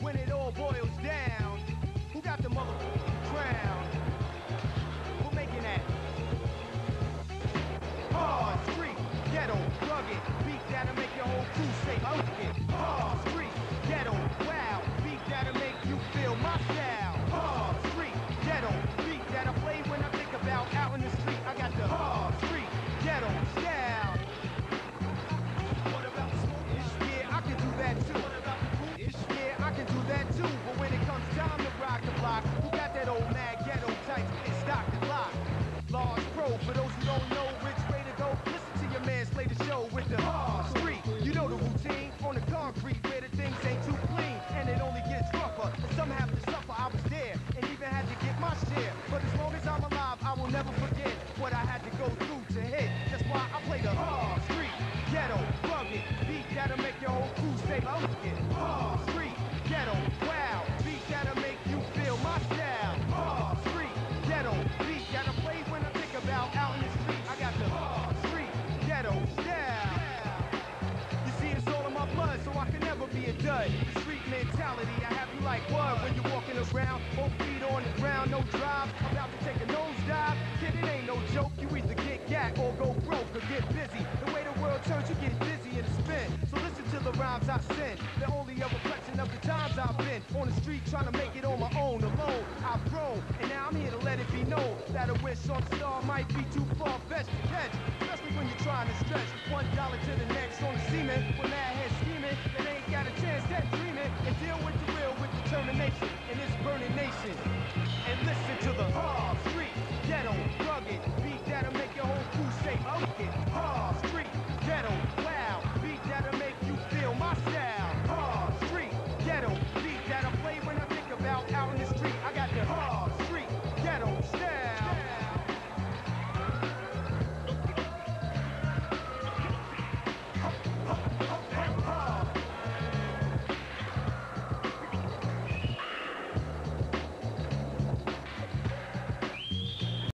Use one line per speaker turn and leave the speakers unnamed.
when it all boils down, who got the motherfucking crown? We're making that hard street, ghetto, rugged, beat that'll make your whole crew say, okay. Hard street, ghetto, wow, beat that'll make you feel my style. Hard street, ghetto, beat that I play when I think about out in the street. I got the hard street, ghetto style. What about the smoke? Yeah, I can do that too. What about the boot? Yeah, I can do that too. But when it comes time to rock the block, who got that old mad ghetto type? It's stock and lock. Large pro, for those who don't know which way to go, listen to your man slay the show with the hard street. You know the routine, on the concrete where the things ain't too clean, and it only gets rougher, and some have to suffer. I was there, and even had to get my share, but as long as I'm alive, I will never forget what I had to go through to hit. That's why I play the hard street, ghetto, rugged, beat that'll make your whole crew say, okay. Hard street, ghetto, wow, beat that'll make you feel my style. Hard street, ghetto, beat that'll play when I think about out in the street. I got the hard street, ghetto style. You see, it's all in my blood, so I can never be a dud. The street mentality, I have you like what? When you're walking around, both feet on the ground, no drive, about to take a nosedive. Kid, it ain't no joke. You either get gat or go broke or get busy. The way the world turns, you get dizzy and spin. So listen to the rhymes I send. They're only a reflection of the times I've been on the street trying to make it on my own, alone. I've grown, and now I'm here to let it be known that a wish on a star might be too far-fetched to catch, especially when you're trying to stretch $1 to the next on the cement. When that head scheming,